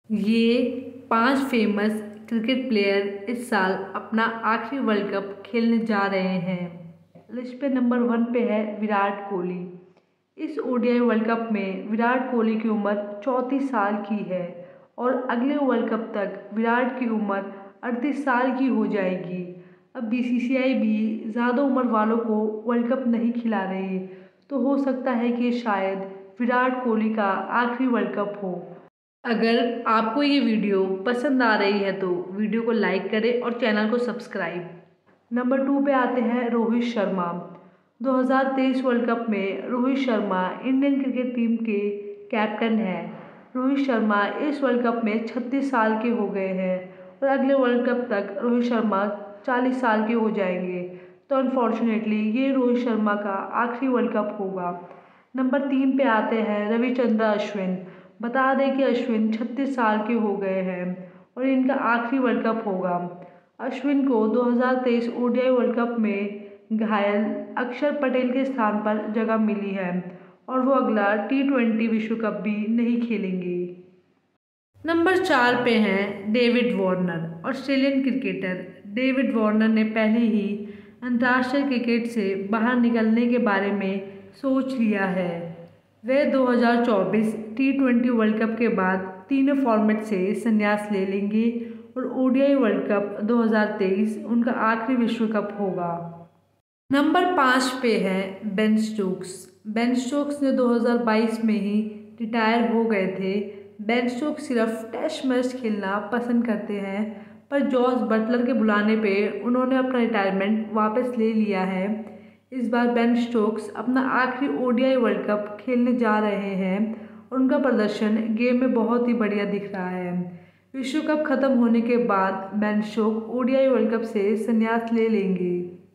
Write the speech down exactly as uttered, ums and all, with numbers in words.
ये पांच famous cricket player इस साल अपना आखिरी वर्ल्ड कप खेलने जा रहे हैं। लिस्ट पे नंबर वन पे है विराट कोहली। इस ओडीआई वर्ल्ड कप में विराट कोहली की उम्र चौंतीस साल की है और अगले वर्ल्ड कप तक विराट की उम्र अड़तीस साल की हो जाएगी। अब बीसीसीआई भी ज़्यादा उम्र वालों को वर्ल्ड कप नहीं खिला रही, तो हो सकता है कि शायद विराट कोहली का आखिरी वर्ल्ड कप हो। अगर आपको ये वीडियो पसंद आ रही है तो वीडियो को लाइक करें और चैनल को सब्सक्राइब। नंबर टू पे आते हैं रोहित शर्मा। दो हज़ार तेईस वर्ल्ड कप में Rohit Sharma Indian cricket team के कैप्टन हैं। रोहित शर्मा इस वर्ल्ड कप में छत्तीस साल के हो गए हैं और अगले वर्ल्ड कप तक रोहित शर्मा चालीस साल के हो जाएंगे, तो अनफॉर्चुनेटली ये रोहित शर्मा का आखिरी वर्ल्ड कप होगा। नंबर तीन पे आते हैं रविचंद्रन अश्विन। बता दें कि अश्विन छत्तीस साल के हो गए हैं और इनका आखिरी वर्ल्ड कप होगा। अश्विन को दो हज़ार तेईस ओडीआई वर्ल्ड कप में घायल अक्षर पटेल के स्थान पर जगह मिली है और वो अगला टी ट्वेंटी विश्व कप भी नहीं खेलेंगे। नंबर चार पे हैं David Warner. Australian cricketer David Warner ने पहले ही अंतर्राष्ट्रीय क्रिकेट से बाहर निकलने के बारे में सोच लिया है। वे दो हज़ार चौबीस टी ट्वेंटी वर्ल्ड कप के बाद तीनों फॉर्मेट से संन्यास ले लेंगे और ओडीआई वर्ल्ड कप दो हज़ार तेईस उनका आखिरी विश्व कप होगा। नंबर पाँच पे है बेन स्टोक्स। बेन स्टोक्स ने दो हज़ार बाईस में ही रिटायर हो गए थे। बेन स्टोक्स सिर्फ टेस्ट मैच खेलना पसंद करते हैं, पर जॉस बटलर के बुलाने पे उन्होंने अपना रिटायरमेंट वापस ले लिया है। इस बार बेन स्टोक्स अपना आखिरी ओडीआई वर्ल्ड कप खेलने जा रहे हैं और उनका प्रदर्शन गेम में बहुत ही बढ़िया दिख रहा है। विश्व कप खत्म होने के बाद Ben Stokes ODI world cup से संन्यास ले लेंगे।